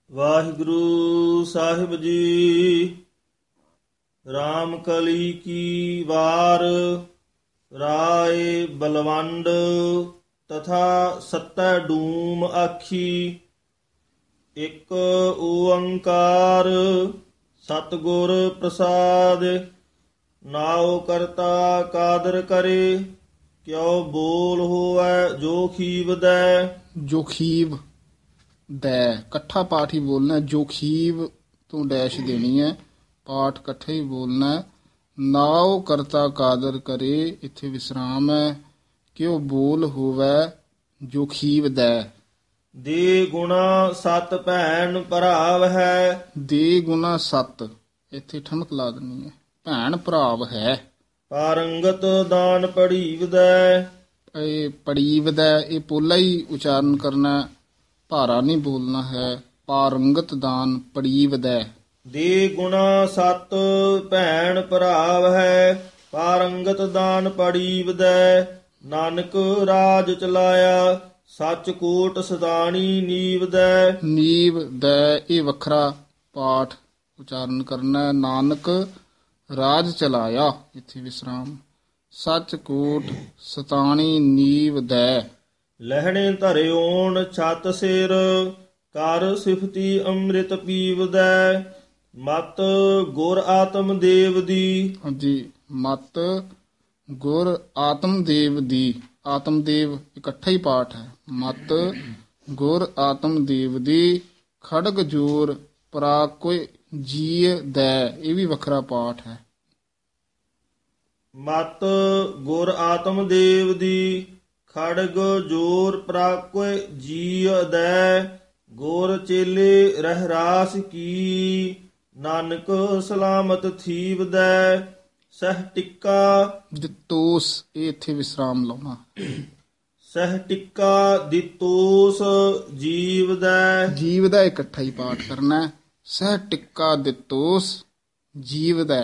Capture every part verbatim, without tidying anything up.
ਵਾਹਿਗੁਰੂ ਸਾਹਿਬ ਜੀ। ਰਾਮ ਕਲੀ ਕੀ ਵਾਰ, ਰਾਏ ਬਲਵੰਡ ਤਥਾ ਸੱਤੈ ਡੂਮ ਆਖੀ। ਇੱਕ ਓੰਕਾਰ ਸਤਿਗੁਰ ਪ੍ਰਸਾਦ, ਨਾਉ ਕਰਤਾ ਕਾਦਰ ਕਰੇ। ਕਿਉ ਬੋਲ ਹੋਵੈ ਜੋ ਖੀਵਦੈ। ਜੋਖੀਵ ਦੈ ਇਕੱਠਾ ਪਾਠ ਹੀ ਬੋਲਣਾ ਹੈ। ਜੋਖੀਵ ਤੋਂ ਡੈਸ਼ ਦੇਣੀ ਹੈ, ਪਾਠ ਇਕੱਠਾ ਹੀ ਬੋਲਣਾ ਹੈ। ਨਾਉ ਕਰਤਾ ਕਾਦਰ ਕਰੇ, ਇੱਥੇ ਵਿਸਰਾਮ ਹੈ। ਕਿਉ ਬੋਲ ਹੋਵੈ ਜੋਖੀਵ ਦੈ। ਦੇ ਗੁਣਾ ਸਤ ਭੈਣ ਭਰਾਵ ਹੈ। ਦੇ ਗੁਣਾ ਸੱਤ, ਇੱਥੇ ਠਮਕ ਲਾ ਦੇਣੀ ਹੈ। ਭੈਣ ਭਰਾਵ ਹੈ। ਪਾਰੰਗਤ ਦਾਨ ਪੜੀਵਦੈ। ਇਹ ਪੜੀਵ ਦਾ ਇਹ ਪੋਲਾ ਹੀ ਉਚਾਰਨ ਕਰਨਾ, ਭਾਰਾ ਨਹੀਂ ਬੋਲਣਾ ਹੈ। ਪਾਰੰਗਤ ਦਾਨ ਪੜੀਵ ਦਾ। ਦੇ ਗੁਣਾ ਸਤ ਭੈਣ ਭਰਾਵ ਹੈ। ਪਾਰੰਗਤ ਦਾਨ ਪੜੀਵਦੈ। ਨਾਨਕ ਰਾਜ ਚਲਾਇਆ, ਸੱਚ ਕੋਟ ਸਦਾਣੀ ਨੀਵਦੈ। ਨੀਵ ਦਾ ਇਹ ਵੱਖਰਾ ਪਾਠ ਉਚਾਰਨ ਕਰਨਾ ਹੈ। ਨਾਨਕ ਰਾਜ ਚਲਾਇਆ, ਇੱਥੇ ਵਿਸਰਾਮ। ਸੱਚ ਕੋਟ ਸਤਾਣੀ ਨੀਵ ਦੈ। ਲਹਿਣੇ ਧਰਿਓਣ ਛਤ ਸਿਰ, ਕਰ ਸਿਫਤੀ ਅੰਮ੍ਰਿਤ ਪੀਵਦੈ। ਮਤ ਗੁਰ ਆਤਮ ਦੇਵ ਦੀ। ਹਾਂਜੀ, ਮਤ ਗੁਰ ਆਤਮ ਦੇਵ ਦੀ। ਆਤਮ ਦੇਵ ਇਕੱਠਾ ਹੀ ਪਾਠ ਹੈ। ਮਤ ਗੁਰ ਆਤਮ ਦੇਵ ਦੀ। ਖੜਗ ਜੋਰ ਪਰਾ ਕੋਈ ਜੀ ਦੈ, ਇਹ ਵੀ ਵੱਖਰਾ ਪਾਠ ਹੈ। ਮਤ ਗੁਰ ਆਤਮ ਦੇਵ ਦੀ। ਖੜਗ ਜੋਰ ਪ੍ਰਾਕੁਇ ਜੀਅ ਦੈ। ਗੁਰ ਚੇਲੇ ਰਹਿ ਰਾਸ ਕੀ, ਨਾਨਕ ਸਲਾਮਤ ਥੀਵਦੈ। ਸਹ ਟਿੱਕਾ ਦਿੱਤੋਸ, ਇਹ ਇੱਥੇ ਵਿਸਰਾਮ ਲਾਉਣਾ। ਸਹ ਟਿੱਕਾ ਦਿੱਤੋਸ ਜੀਵਦੈ। ਜੀਵ ਦਾ ਇਕੱਠਾ ਹੀ ਪਾਠ ਕਰਨਾ ਹੈ। ਸਹਿ ਟਿੱਕਾ ਦਿੱਤੋਸ ਜੀਵ ਦਾ।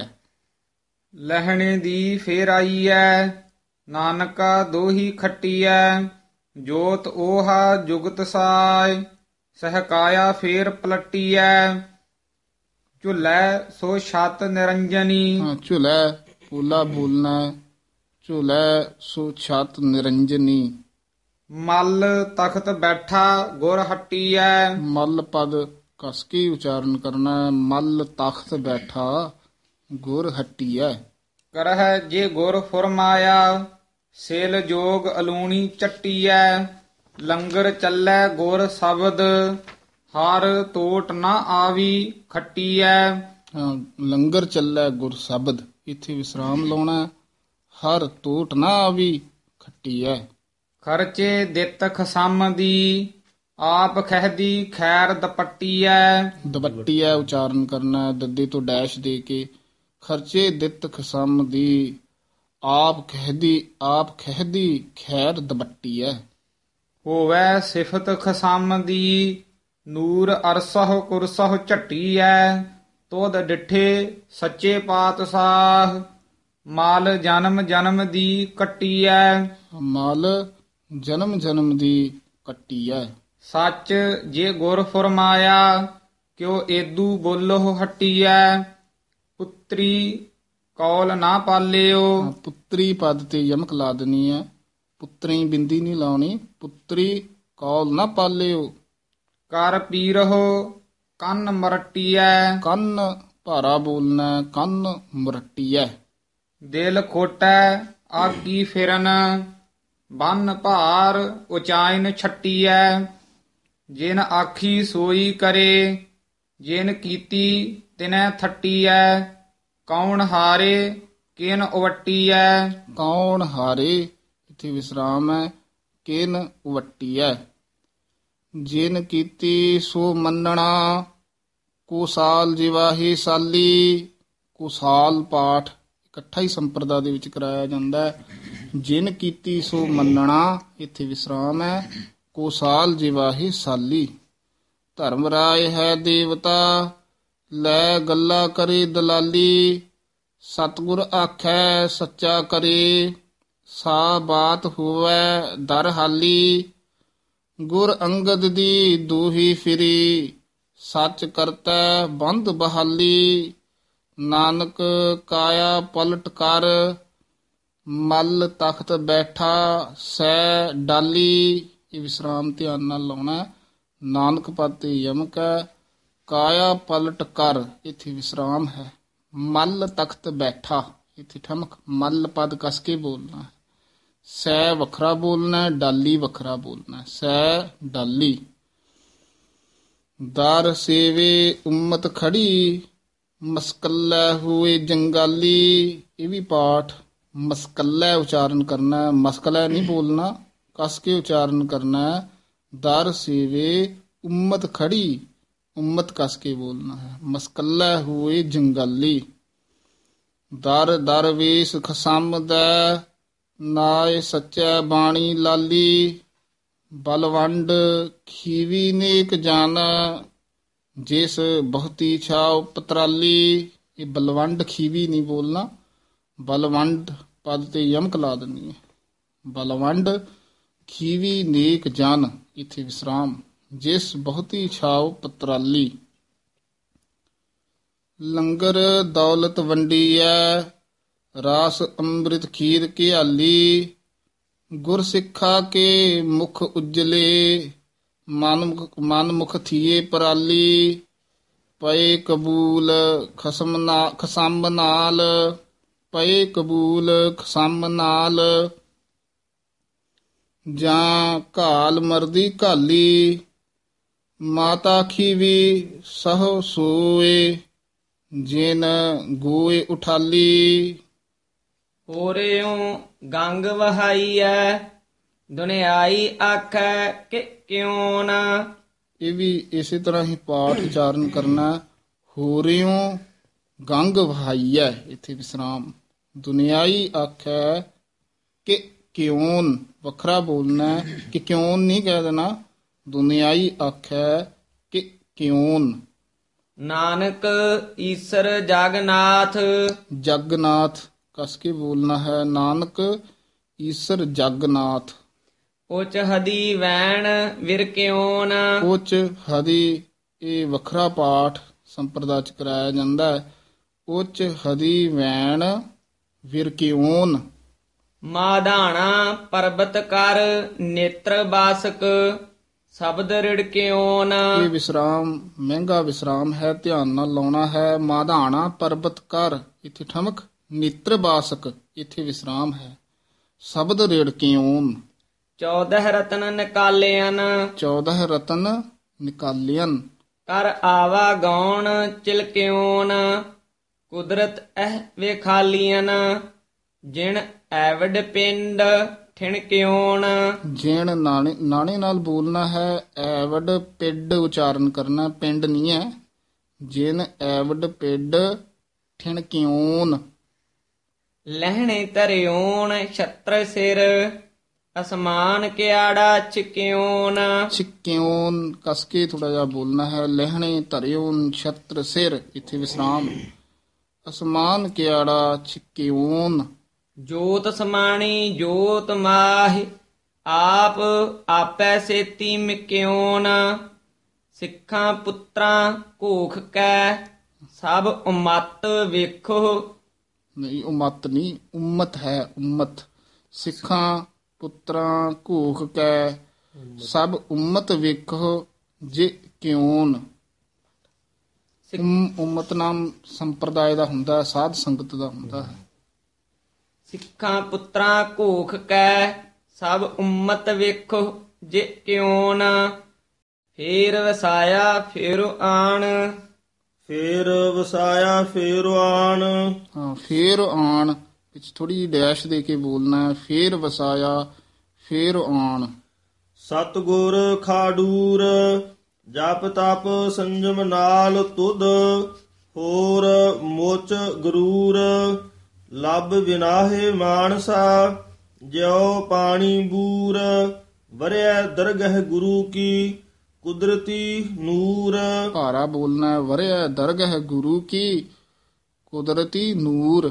ਲਹਿਣੇ ਦੀ ਫੇਰ ਆਈਐ, ਨਾਨਕਾ ਦੋਹੀ ਖੱਟੀਐ। ਜੋਤ ਓਹਾ ਜੁਗਤ ਸਾਇ, ਸਹਕਾਇਆ ਫੇਰ ਪਲਟੀਐ। ਝੁਲੈ ਸੋ ਛਤ ਨਿਰੰਜਨੀ। ਹਾਂ, ਝੁਲੈ ਪੋਲਾ ਬੋਲਣਾ ਹੈ। ਝੁਲੈ ਸੋ ਛਤ ਨਿਰੰਜਨੀ। ਮਲ ਤਖਤ ਬੈਠਾ ਗੁਰ ਹਟੀਐ। ਮਲ ਪਦ ਕਸ ਕੇ ਉਚਾਰਨ ਕਰਨਾ ਹੈ। ਮਲ ਤਖਤ ਬੈਠਾ ਗੁਰ ਹਟੀਐ। ਕਰਹਿ ਜੇ ਗੁਰ ਫੁਰਮਾਇਆ, ਸੇਲ ਜੋਗ ਅਲੂਣੀ ਚੱਟੀਐ। ਲੰਗਰ ਚੱਲੈ ਗੁਰ ਸ਼ਬਦ, ਹਰ ਤੋਟ ਨਾ ਆਵੀ ਖੱਟੀਐ। ਹਾਂ, ਲੰਗਰ ਚੱਲੈ ਗੁਰ ਸ਼ਬਦ, ਇੱਥੇ ਵਿਸਰਾਮ ਲਾਉਣਾ ਹੈ। ਹਰ ਤੋਟ ਨਾ ਆਵੀ ਖੱਟੀਐ। ਖਰਚੇ ਦਿੱਤ ਖਸਮ ਦੀ, ਆਪ ਖਹਿਦੀ ਖੈਰ ਦਪੱਟੀਐ। ਦਵੱਟੀ ਹੈ ਉਚਾਰਨ ਕਰਨਾ ਹੈ, ਦੱਦੇ ਤੋਂ ਡੈਸ਼ ਦੇ ਕੇ। ਖਰਚੇ ਦਿੱਤ ਖਸਮ ਦੀ, ਆਪ ਖਹਿਦੀ ਆਪ ਖਹਿਦੀ ਖੈਰ ਦਬੱਟੀ ਹੈ। ਹੋਵੈ ਸਿਫਤ ਖਸਮ ਦੀ, ਨੂਰ ਅਰਸਹ ਕੁਰਸਹ ਝੱਟੀਐ। ਤੋਦ ਡਿਠੇ ਸੱਚੇ ਪਾਤਸ਼ਾਹ, ਮਾਲ ਜਨਮ ਜਨਮ ਦੀ ਕੱਟੀਐ। ਮਲ ਜਨਮ ਜਨਮ ਦੀ ਕੱਟੀ ਹੈ। ਸੱਚ ਜੇ ਗੁਰ ਫੁਰਮਾਇਆ, ਕਿਉ ਏਦੂ ਬੋਲੋ ਹਟੀਐ। ਪੁੱਤਰੀ ਕੌਲ ਨਾ ਪਾਲਿਓ। ਹਾਂ, ਪੁੱਤਰੀ ਪਦ ਤੇ ਯਮਕ ਲਾ ਦੇਣੀ ਹੈ। ਪੁੱਤਰੀ ਬਿੰਦੀ ਨਹੀਂ ਲਾਉਣੀ। ਪੁੱਤਰੀ ਕੌਲ ਨਾ ਪਾਲਿਓ। ਕਰ ਪੀਰਹੁ ਕੰਨ ਮਰਟੀਐ। ਕੰਨ ਭਾਰਾ ਬੋਲਣਾ ਹੈ। ਕੰਨ ਮੁਰੱਟੀ ਹੈ। ਦਿਲ ਖੋਟੈ ਆਗੀ ਫਿਰਨ, ਬੰਨ ਭਾਰ ਉਚਾਇਨ ਛੱਟੀਐ। ਜਿਨ ਆਖੀ ਸੋਈ ਕਰੇ, ਜਿਨ ਕੀਤੀ ਤਿਨੈ ਥੱਟੀਐ। ਕੌਣ ਹਾਰੇ ਕਿਨ ਉਵੱਟੀਐ। ਕੌਣ ਹਾਰੇ, ਇੱਥੇ ਵਿਸਰਾਮ ਹੈ। ਕਿਨ ਉਵੱਟੀ ਹੈ। ਜਿਨ ਕੀਤੀ ਸੋ ਮੰਨਣਾ, ਕੋ ਸਾਲ ਜਿਵਾਹੀ ਸਾਲੀ। ਕੋ ਸਾਲ ਪਾਠ ਇਕੱਠਾ ਹੀ ਸੰਪਰਦਾ ਦੇ ਵਿੱਚ ਕਰਾਇਆ ਜਾਂਦਾ ਹੈ। ਜਿਨ ਕੀਤੀ ਸੋ ਮੰਨਣਾ, ਇੱਥੇ ਵਿਸਰਾਮ ਹੈ। ਕੋ ਸਾਲ ਜਿਵਾਹੀ ਸਾਲੀ। ਧਰਮ ਰਾਏ ਹੈ ਦੇਵਤਾ, ਲੈ ਗੱਲਾਂ ਕਰੇ ਦਲਾਲੀ। ਸਤਿਗੁਰ ਆਖੈ ਸੱਚਾ ਕਰੇ, ਸਾ ਬਾਤ ਹੋਵੈ ਦਰ ਹਾਲੀ। ਗੁਰ ਅੰਗਦ ਦੀ ਦੋਹੀ ਫਿਰੀ, ਸੱਚ ਕਰਤੈ ਬੰਦ ਬਹਾਲੀ, ਨਾਨਕ ਕਾਇਆ ਪਲਟ ਕਰ, ਮਲ ਤਖਤ ਬੈਠਾ ਸੈ ਡਾਲੀ। ਇਹ ਵਿਸਰਾਮ ਧਿਆਨ ਨਾਲ ਲਾਉਣਾ ਹੈ। ਨਾਨਕ ਪਦ ਤੇ ਯਮਕ ਹੈ। ਕਾਇਆ ਪਲਟ ਕਰ ਇੱਥੇ ਵਿਸਰਾਮ ਹੈ। ਮਲ ਤਖਤ ਬੈਠਾ ਇੱਥੇ ਠਮਕ। ਮਲ ਪਦ ਕਸ ਕੇ ਬੋਲਣਾ ਹੈ। ਸੈ ਵੱਖਰਾ ਬੋਲਣਾ ਹੈ, ਡਾਲੀ ਵੱਖਰਾ ਬੋਲਣਾ ਹੈ। ਸੈ ਡਾਲੀ। ਦਰ ਸੇਵੇ ਉਮਤ ਖੜੀ, ਮਸਕੱਲੇ ਹੋਏ ਜੰਗਾਲੀ। ਇਹ ਵੀ ਪਾਠ ਮਸਕੱਲੇ ਉਚਾਰਨ ਕਰਨਾ ਹੈ, ਮਸਕਲੇ ਨਹੀਂ ਬੋਲਣਾ, ਕਸ ਕੇ ਉਚਾਰਨ ਕਰਨਾ ਹੈ। ਦਰ ਸੇਵੇ ਉਮਤ ਖੜੀ, ਉਮਤ ਕਸ ਕੇ ਬੋਲਣਾ ਹੈ। ਮਸਕੱਲੇ ਹੋਏ ਜੰਗਾਲੀ। ਦਰ ਦਰਵੇਸ਼ ਖਸਮਦੈ, ਨਾਏ ਸੱਚੈ ਬਾਣੀ ਲਾਲੀ। ਬਲਵੰਡ ਖੀਵੀ ਨੇਕ ਜਨ, ਜਿਸ ਬਹੁਤੀ ਛਾਉ ਪਤਰਾਲੀ। ਇਹ ਬਲਵੰਡ ਖੀਵੀ ਨਹੀਂ ਬੋਲਣਾ, ਬਲਵੰਡ ਪਦ ਤੇ ਯਮਕ ਲਾ ਦੇਣੀ ਹੈ। ਬਲਵੰਡ ਖੀਵੀ ਨੇਕ ਜਨ ਇੱਥੇ ਵਿਸਰਾਮ। ਜਿਸ ਬਹੁਤੀ ਛਾਉ ਪਤਰਾਲੀ। ਲੰਗਰ ਦੌਲਤ ਵੰਡੀਐ, ਰਾਸ ਅੰਮ੍ਰਿਤ ਖੀਰ ਘਿਆਲੀ। ਗੁਰ ਸਿੱਖਾ ਕੇ ਮੁਖ ਉਜਲੇ, ਮਨ ਮਨ ਮੁਖ ਥੀਏ ਪਰਾਲੀ। ਪਏ ਕਬੂਲ ਖਸਮ ਨਾ ਖਸੰਬ ਨਾਲ, ਪਏ ਕਬੂਲ ਖਸੰਬ ਨਾਲ। ਜਾਂ ਘਾਲ ਮਰਦੀ ਘਾਲੀ, ਮਾਤਾ ਖੀਵੀ ਸਹੁ ਸੋਏ। ਜਿਨ ਗੋਏ ਉਠਾਲੀ। ਹੋਰਿਉ ਗੰਗ ਵਹਾਈਐ, ਦੁਨਿਆਈ ਆਖੈ ਕਿ ਕਿਉ ਨਾ। ਇਹ ਵੀ ਇਸੇ ਤਰ੍ਹਾਂ ਹੀ ਪਾਠ ਉਚਾਰਨ ਕਰਨਾ। ਹੋਰਿਉ ਗੰਗ ਵਹਾਈਐ ਇੱਥੇ ਵਿਸਰਾਮ। ਦੁਨਿਆਈ ਆਖੈ ਕਿ ਕਿਉਨ ਵੱਖਰਾ ਬੋਲਣਾ, ਕਿ ਕਿਉਨ ਨਹੀਂ ਕਹਿ ਦੇਣਾ। ਦੁਨਿਆਈ ਆਖੈ ਕਿ ਕਿਉਨ। ਨਾਨਕ ਈਸਰ ਜਗਨਾਥ, ਜਗਨਾਥ ਕਸ ਕੇ ਬੋਲਣਾ ਹੈ। ਨਾਨਕ ਈਸਰ ਜਗਨਾਥ। ਉਚ ਹਦੀ ਵੈਣ ਵਿਰ ਕਿਉ ਨਾ। ਉਚ ਹਦੀ ਇਹ ਵੱਖਰਾ ਪਾਠ ਸੰਪਰਦਾ ਚ ਕਰਾਇਆ ਜਾਂਦਾ ਹੈ। ਉਚ ਹਦੀ ਵੈਣ ਵਿਰ ਕਿਉਨ। ਮਾਧਾਣਾ ਪਰਬਤ ਕਰ ਨੇਤਰ ਬਾਸਕ, ਸ਼ਬਦ ਰਿੜ ਕਿਉ ਨਾ। ਇਹ ਵਿਸਰਾਮ ਮਹਿੰਗਾ ਵਿਸਰਾਮ ਹੈ, ਧਿਆਨ ਨਾਲ ਲਾਉਣਾ ਹੈ। ਮਾਧਾਣਾ ਪਰਬਤ ਕਰ ਇੱਥੇ ਠਮਕ। ਨੇਤਰ ਬਾਸਕ ਇੱਥੇ ਵਿਸਰਾਮ ਹੈ। ਸ਼ਬਦ ਰਿੜ ਕਿਉਨ। ਚੌਦਹ ਰਤਨ ਨਿਕਾਲਿਆਨ, ਚੌਦਹ ਰਤਨ ਨਿਕਾਲਿਅਨ। ਕਰ ਆਵਾ ਗੌਣ ਚਿਲ ਕਿਉ ਨਾ। ਕੁਦਰਤ ਇਹ ਵੇਖਾਲੀਅਨ, ਜਿਣ ਐਵਡ ਪਿੰਡ ਠਿਣ ਕਿਉ ਨਾ। ਜਿਣ ਨਾਣੇ ਨਾਣੇ ਨਾਲ ਬੋਲਣਾ ਹੈ। ਐਵਡ ਪਿੱਡ ਉਚਾਰਨ ਕਰਨਾ, ਪਿੰਡ ਨਹੀਂ ਹੈ। ਜਿਨ ਐਵਡ ਪਿੱਡ ਠਿਣ ਕਿਉਨ। ਲਹਿਣੇ ਧਰਿਉਣ ਛਤਰ ਸਿਰ, ਅਸਮਾਨ ਕਿਆੜਾ ਛਿਕਿਉ ਨਾ। ਛਿਕਿਉਨ ਕਸ ਕੇ ਥੋੜਾ ਜਿਹਾ ਬੋਲਣਾ ਹੈ। ਲਹਿਣੇ ਧਰਿਉਨ ਛਤਰ ਸਿਰ ਇੱਥੇ ਵਿਸਰਾਮ। ਅਸਮਾਨ ਕਿਆੜਾ ਛਿਕਿਉਨ। ਜੋਤ ਸਮਾਣੀ ਜੋਤ ਮਾਹਿ, ਆਪ ਆਪੈ ਸੇਤੀ ਮਿਕਿਉ ਨਾ। ਸਿੱਖਾਂ ਪੁੱਤਰਾਂ ਘੋਖ ਕੈ, ਸਭ ਉਮਤ ਵੇਖੋ। ਨਹੀਂ ਉਮਤ ਨਹੀਂ, ਉਮਤ ਹੈ ਉਮਤ। ਸਿੱਖਾਂ ਪੁੱਤਰਾਂ ਘੂਖ ਕੈ, ਸਭ ਉਮਤ ਵੇਖੋ ਜੇ ਕਿਉਨ। ਉਮ- ਉਮਤ ਨਾਮ ਸੰਪਰਦਾਇ ਦਾ ਹੁੰਦਾ ਹੈ, ਸਾਧ ਸੰਗਤ ਦਾ ਹੁੰਦਾ ਹੈ। ਸਿੱਖਾਂ ਪੁੱਤਰਾਂ ਘੋਖ ਕੈ, ਸਭ ਉਮਤ ਵੇਖੋ ਜੇ ਕਿਉ ਨਾ। ਫੇਰ ਵਸਾਇਆ ਫੇਰ ਆਣ, ਫੇਰ ਵਸਾਇਆ ਫੇਰ ਆਣ। ਹਾਂ ਫੇਰ ਆਣ ਵਿੱਚ ਥੋੜੀ ਜਿਹੀ ਡੈਸ਼ ਦੇ ਕੇ ਬੋਲਣਾ ਹੈ। ਫੇਰ ਵਸਾਇਆ ਫੇਰ ਆਣ। ਸਤਿਗੁਰ ਖਾਡੂਰ, ਜਪ ਤਪ ਸੰਜਮ ਨਾਲ ਤੁਧ। ਹੋਰ ਮੋਚ ਗਰੂਰ, ਲੱਭ ਬਿਨਾਹੇ ਮਾਨਸਾ। ਜਿਉ ਪਾਣੀ ਬੂਰ, ਵਰਿਆ ਦਰਗਹ ਗੁਰੂ ਕੀ। ਕੁਦਰਤੀ ਨੂਰ, ਭਾਰਾ ਬੋਲਣਾ ਹੈ। ਵਰਿਆ ਦਰਗਹ ਗੁਰੂ ਕੀ, ਕੁਦਰਤੀ ਨੂਰ।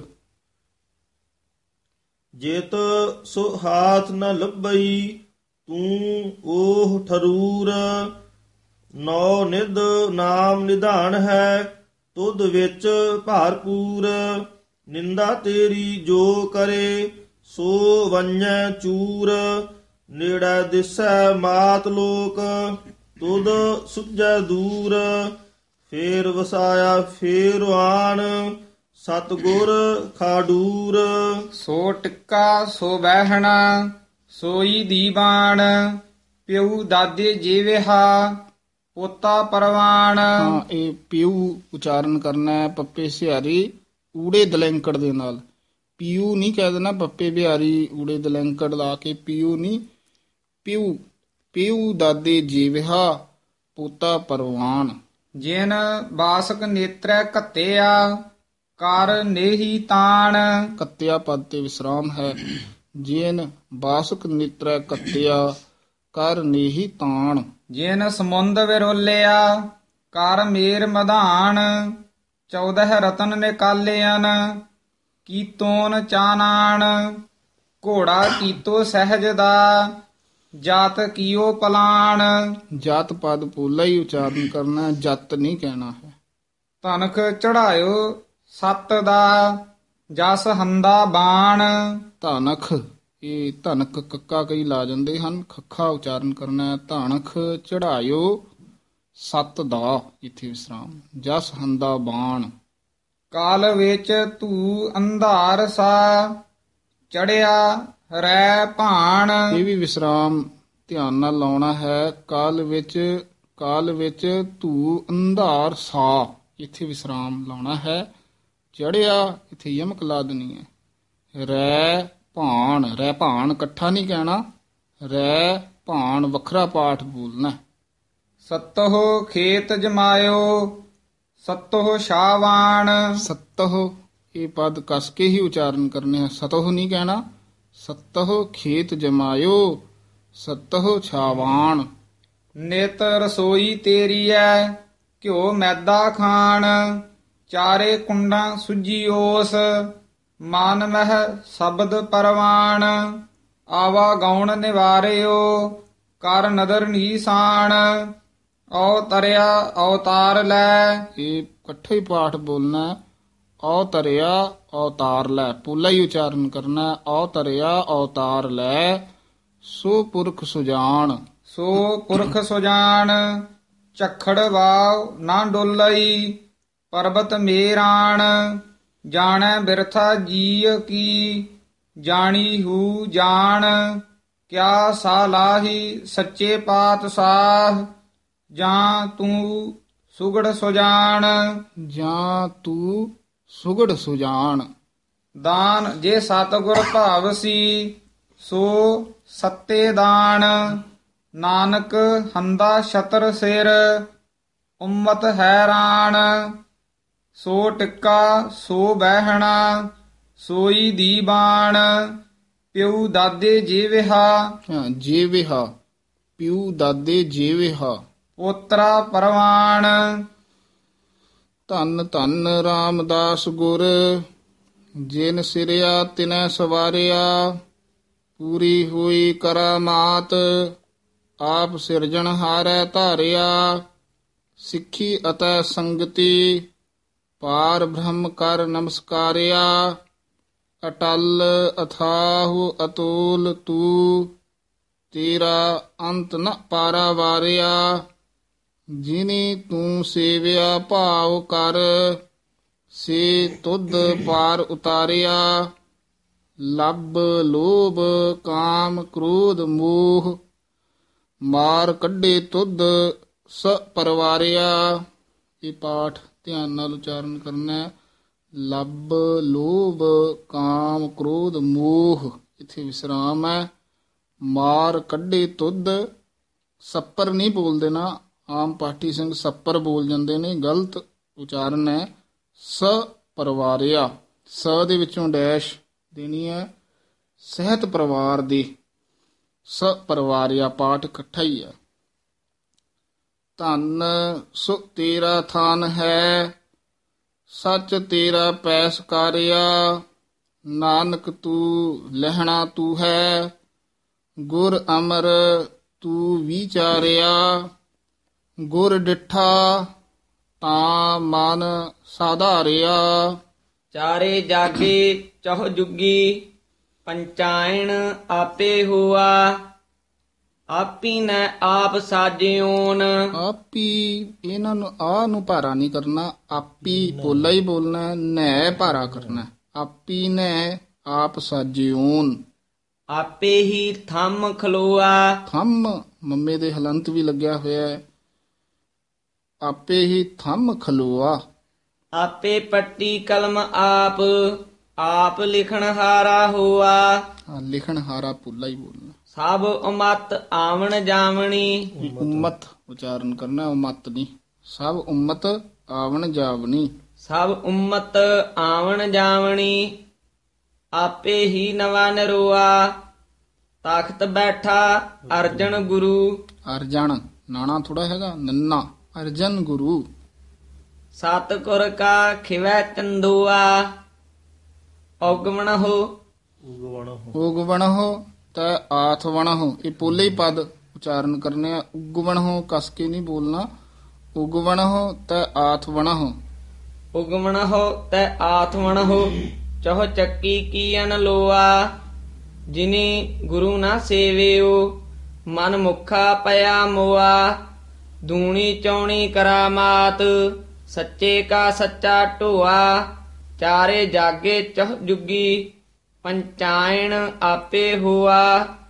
ਜੇਤ ਸੋ ਹਾਥ ਨ ਲੱਭਈ, ਤੂੰ ਓਹ ਠਰੂਰ। ਨੌ ਨਿਧ ਨਾਮ ਨਿਧਾਨ ਹੈ ਤੁਧ ਵਿੱਚ ਭਾਰਪੂਰ ਨਿੰਦਾ ਤੇਰੀ ਜੋ ਕਰੇ ਸੋ ਵੰਜੈ ਚੂਰ ਨੇੜੇ ਦਿਸੈ ਮਾਤ ਲੋਕ ਤੁਧ ਸੁਝੈ ਦੂਰ ਫੇਰ ਵਸਾਇਆ ਫੇਰ ਆਣ ਸਤਿਗੁਰ ਖਾਡੂਰ ਸੋ ਟਿੱਕਾ ਸੋ ਬਹਿਣਾ ਸੋਈ ਦੀਵਾਨ ਪਿਉ ਦਾਦੇ ਜੀਵਹਾ ਪੋਤਾ ਪਰਵਾਨ। ਹਾਂ, ਇਹ ਪਿਉ ਉਚਾਰਨ ਕਰਨਾ ਹੈ ਪੱਪੇ ਸਿਹਾਰੀ ਊੜੇ ਦਲੈਂਕੜ ਦੇ ਨਾਲ। ਪੀਊ ਨਹੀਂ ਕਹਿ ਦੇਣਾ, ਪੱਪੇ ਬਿਹਾਰੀ ਊੜੇ ਦਲੈਂਕੜ ਲਾ ਕੇ ਪੀਊ ਨਹੀਂ, ਪਿਉ। ਪਿਉ ਦਾਦੇ ਜੀਵਹਾ ਪੋਤਾ ਪਰਵਾਨ। ਜਿਨ ਬਾਸਕ ਨੇਤਰੈ ਘੱਤਿਆ ਕਰ ਨੇਹੀ ਤਾਣ। ਕੱਤਿਆ ਪਦ ਤੇ ਵਿਸਰਾਮ ਹੈ। ਜਿਨ ਬਾਸਕ ਨਿਤਰੈ ਕੱਤਿਆ ਕਰ ਨੇਹੀ ਤਾਣ। ਜਿਨ ਸਮੁੰਦ ਵਿਰੋਲਿਆ ਕਰ ਮੇਰ ਮਧਾਨ। ਚੌਦਹ ਰਤਨ ਨਿਕਾਲਿਆਨ ਕੀਤੋਨ ਚਾਨਾਣ। ਘੋੜਾ ਕੀਤੋ ਸਹਿਜ ਦਾ ਜਾਤ ਕੀਓ ਪਲਾਣ। ਜਾਤ ਪਦ ਪੋਲਾ ਹੀ ਉਚਾਰਨ ਕਰਨਾ, ਜਤ ਨਹੀਂ ਕਹਿਣਾ ਹੈ। ਧਨਕ ਚੜਾਇਓ ਸੱਤ ਦਾ ਜਸ ਹੰਦਾ ਬਾਣ। ਧਨਖ, ਇਹ ਧਨਕ ਕੱਕਾ ਕਈ ਲਾ ਜਾਂਦੇ ਹਨ, ਖੱਖਾ ਉਚਾਰਨ ਕਰਨਾ ਹੈ। ਧਨਖ ਚੜਾਇਓ ਸੱਤ ਦਾ, ਇੱਥੇ ਵਿਸਰਾਮ, ਜਸ ਹੰਦਾ ਬਾਣ। ਕਾਲ ਵਿੱਚ ਧੂ ਅੰਧਾਰ ਸਾ ਚੜਿਆ ਰੈ ਭਾਣ। ਇਹ ਵੀ ਵਿਸਰਾਮ ਧਿਆਨ ਨਾਲ ਲਾਉਣਾ ਹੈ। ਕਾਲ ਵਿੱਚ, ਕਾਲ ਵਿੱਚ ਧੂ ਅੰਧਾਰ ਸਾ, ਇੱਥੇ ਵਿਸਰਾਮ ਲਾਉਣਾ ਹੈ। ਚੜਿਆ, ਇੱਥੇ ਯਮਕ ਲਾ ਦੇਣੀ ਹੈ। ਰੈ ਭਾਣ, ਰੈ ਭਾਣ ਇਕੱਠਾ ਨਹੀਂ ਕਹਿਣਾ, ਰੈ ਭਾਣ ਵੱਖਰਾ ਪਾਠ ਬੋਲਣਾ। ਸਤਹੁ ਖੇਤ ਜਮਾਇਓ ਸਤਹੁ ਸ਼ਾਵਾਨ। ਸਤਹੁ, ਇਹ ਪਦ ਕਸ ਕੇ ਹੀ ਉਚਾਰਨ ਕਰਨੇ ਹੈ, ਸਤਹੁ ਨਹੀਂ ਕਹਿਣਾ। ਸਤਹੁ ਖੇਤ ਜਮਾਇਓ ਸਤਹੁ ਛਾਵਾਨ। ਨਿਤ ਰਸੋਈ ਤੇਰੀ ਐ ਘਿਓ ਮੈਦਾ ਖਾਣ। ਚਾਰੇ ਕੁੰਡਾਂ ਸੁਜੀਓਸ ਮਨ ਮਹਿ ਸ਼ਬਦ ਪਰਵਾਨ। ਆਵਾ ਗੌਣ ਨਿਵਾਰਿਓ ਕਰ ਨਦਰ ਨੀਸਾਨ। ਔ ਤਰਿਆ ਅਵਤਾਰ ਲੈ। ਇਹ ਇਕੱਠੇ ਹੀ ਪਾਠ ਬੋਲਣਾ ਹੈ। ਔ ਤਰਿਆ ਅਵਤਾਰ ਲੈ, ਪੋਲਾ ਹੀ ਉਚਾਰਨ ਕਰਨਾ ਹੈ। ਔ ਤਰਿਆ ਅਵਤਾਰ ਲੈ ਸੋ ਪੁਰਖ ਸੁਜਾਨ। ਸੋ ਪੁਰਖ ਸੁਜਾਨ ਝਖੜ ਵਾਵ ਨਾ ਡੋਲਈ ਪਰਬਤ ਮੇਰਾਣ। ਜਾਣੈ ਬਿਰਥਾ ਜੀਅ ਕੀ ਜਾਣੀ ਹੂ ਜਾਣ। ਕਿਆ ਸਾਲਾਹੀ ਸੱਚੇ ਪਾਤਸ਼ਾਹ ਜਾਂ ਤੂੰ ਸੁਗੜ ਸੁਜਾਨ। ਜਾਂ ਤੂੰ ਸੁਗੜ ਸੁਜਾਨ। ਦਾਨ ਜੇ ਸਤਿਗੁਰ ਭਾਵਸੀ ਸੋ ਸੱਤੇ ਦਾਨ। ਨਾਨਕ ਹੰਦਾ ਛਤਰ ਸਿਰ ਉਮਤ ਹੈਰਾਨ। ਸੋ ਟਿੱਕਾ ਸੋ ਬਹਿਣਾ ਸੋਈ ਦੀਵਾਨ। ਪਿਉ ਦਾਦੇ ਜੀਵਹਾ, ਹਾਂ, ਜੀਵਹਾ, ਪਿਉ ਦਾਦੇ ਜੀਵਹਾ ਪੋਤਰਾ ਪਰਵਾਨ। ਧੰਨ ਧੰਨ ਰਾਮਦਾਸ ਗੁਰ ਜਿਨ ਸਿਰਿਆ ਤਿਨੈ ਸਵਾਰਿਆ। ਪੂਰੀ ਹੋਈ ਕਰਾਮਾਤ ਆਪ ਸਿਰਜਣ ਹਾਰੈ ਧਾਰਿਆ। ਸਿੱਖੀ ਅਤੈ ਸੰਗਤੀ ਪਾਰ ਬ੍ਰਹਮ ਕਰ ਨਮਸਕਾਰਿਆ। ਅਟਲ ਅਥਾਹੁ ਅਤੁਲ ਤੂ ਤੇਰਾ ਅੰਤ ਨ ਪਾਰਾ ਵਾਰਿਆ। ਜਿਨੀ ਤੂੰ ਸੇਵਿਆ ਭਾਵ ਕਰ ਸੇ ਤੁਧ ਪਾਰ ਉਤਾਰਿਆ। ਲੱਭ ਲੋਭ ਕਾਮ ਕ੍ਰੋਧ ਮੋਹ ਮਾਰ ਕੱਢੇ ਤੁਧ ਸ ਪਰਵਾਰਿਆ। ਇਹ ਪਾਠ ਧਿਆਨ ਨਾਲ ਉਚਾਰਨ ਕਰਨਾ ਹੈ। ਲੱਭ ਲੋਭ ਕਾਮ ਕ੍ਰੋਧ ਮੋਹ, ਇੱਥੇ ਵਿਸਰਾਮ ਹੈ। ਮਾਰ ਕੱਢੇ ਤੁਧ, ਸੱਪਰ ਨਹੀਂ ਬੋਲ ਦੇਣਾ। ਆਮ ਪਾਠੀ ਸਿੰਘ ਸੱਪਰ ਬੋਲ ਜਾਂਦੇ ਨੇ, ਗਲਤ ਉਚਾਰਨ ਹੈ। ਸ ਪਰਵਾਰਿਆ, ਸ ਦੇ ਵਿੱਚੋਂ ਡੈਸ਼ ਦੇਣੀ ਹੈ। ਸਹਿਤ ਪਰਿਵਾਰ ਦੀ, ਸ ਪਰਵਾਰਿਆ ਪਾਠ ਇਕੱਠਾ ਹੀ ਹੈ। ਧੰਨ ਸੁ ਤੇਰਾ ਥਾਨ ਹੈ ਸੱਚ ਤੇਰਾ ਪੈਸ ਕਾਰਿਆ। ਨਾਨਕ ਤੂੰ ਲਹਿਣਾ ਤੂੰ ਹੈ ਗੁਰ ਅਮਰ ਤੂੰ ਵਿਚਾਰਿਆ। ਗੁਰ ਡਿਠਾ ਤਾਂ ਮਨ ਸਾਧਾਰਿਆ। ਚਾਰੇ ਜਾਗੇ ਚਹੁ ਜੁਗੀ ਪੰਚਾਇਣ ਆਪੇ ਹੋਆ ਆਪੀ ਨੈ ਆਪ ਸਾਜਿਓਨ। ਆਪੀ ਇਹਨਾਂ ਨੂੰ ਆ ਨੂੰ ਭਾਰਾ ਨਹੀਂ ਕਰਨਾ, ਆਪੀ ਪੋਲਾ ਹੀ ਬੋਲਣਾ, ਨੈ ਭਾਰਾ ਕਰਨਾ। ਆਪੀ ਨੈ ਆਪ ਸਾਜਿਓਨ। ਆਪੇ ਹੀ ਥੰਮ ਖਲੋਆ ਥੰਮ ਮੰਮੇ ਦੇ ਹਲੰਤ ਵੀ ਲੱਗਿਆ ਹੋਇਆ ਹੈ। ਆਪੇ ਹੀ ਥੰਮ ਖਲੋਆ। ਆਪੇ ਪੱਟੀ ਕਲਮ ਆਪ ਆਪ ਲਿਖਣ ਹਾਰਾ ਹੋਆ ਹਾਂ, ਲਿਖਣ ਹਾਰਾ ਪੋਲਾ ਹੀ ਬੋਲਣਾ। ਸਭ ਉਮਤ ਆਵਣ ਜਾਵਣੀ ਉਮਤ ਉਚਾਰਨ ਕਰਨਾ, ਉਮਤ ਨਹੀਂ। ਸਭ ਉਮਤ ਆਵਣ ਜਾਵਣੀ। ਸਭ ਉਮਤ ਆਵਣ ਜਾਵਣੀ ਆਪੇ ਹੀ ਨਵਾ ਨਰੋਆ ਤਖਤ ਬੈਠਾ ਅਰਜਨ ਗੁਰੂ। ਅਰਜਨ ਨਾਣਾ ਥੋੜਾ ਹੈਗਾ, ਨੰਨਾ ਅਰਜਨ ਗੁਰੂ। ਸਤਿਗੁਰ ਕਾ ਖਿਵੈ ਚੰਦੋਆ ਔਗਮਣ ਹੋ ਉਗਵਣਹੁ ਤੈ ਆਥਵਣਹੁ। ਇਹ ਪੋਲੇ ਹੀ ਪਦ ਉਚਾਰਨ ਕਰਨੇ ਆ। ਉਗਵਣਹੁ ਕਸ ਕੇ ਨਹੀਂ ਬੋਲਣਾ। ਉਗਵਣਹੁ ਤੈ ਆਥਵਣਹੁ। ਉਗਮਣ ਹੋ ਤੈ ਆਤਮਣ ਹੋ ਚਹੁ ਚੱਕੀ ਕੀਨ ਲੋਆ ਜਿਨੀ ਗੁਰੂ ਨਾ ਸੇਵਿਓ ਮਨ ਮੁਖਾ ਪਿਆ ਮੋਆ। ਦੂਣੀ ਚੌਣੀ ਕਰਾਮਾਤ ਸੱਚੇ ਕਾ ਸੱਚਾ ਢੋਆ ਚਾਰੇ ਜਾਗੇ ਚਹੁ ਜੁਗੀ ਪੰਚਾਇਣ ਆਪੇ ਹੋਆ।